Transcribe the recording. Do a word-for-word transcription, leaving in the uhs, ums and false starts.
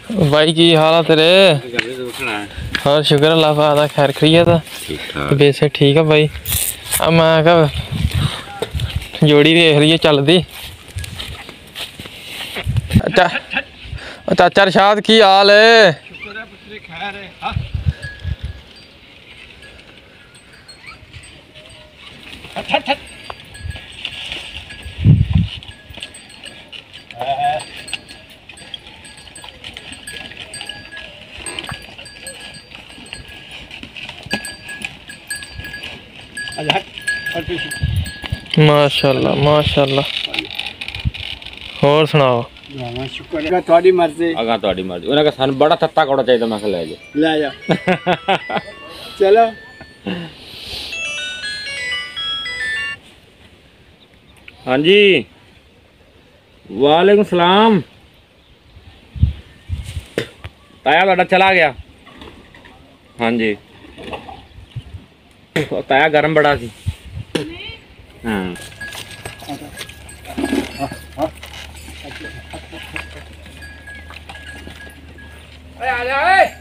भाई की हाल है तेरे? और शुक्र अल्लाह पाक खैर खरीय था वैसे ठीक है भाई। अब मैं क्या जोड़ी देख रही है चलती। अच्छा चाचा अरशाद की हाल है? माशाल्लाह माशाल्लाह। और सुनाओ? शुक्र थोड़ी मर्जी अगा थोड़ी मर्जी उन्हें का सन बड़ा तत्ता कोड़ा चाहिए मैं ले जा ले जा चलो। हाँ जी वालेकुम सलाम। ताया बड़ा चला गया। हाँ जी ताया गर्म बड़ा सी। हाँ आ जा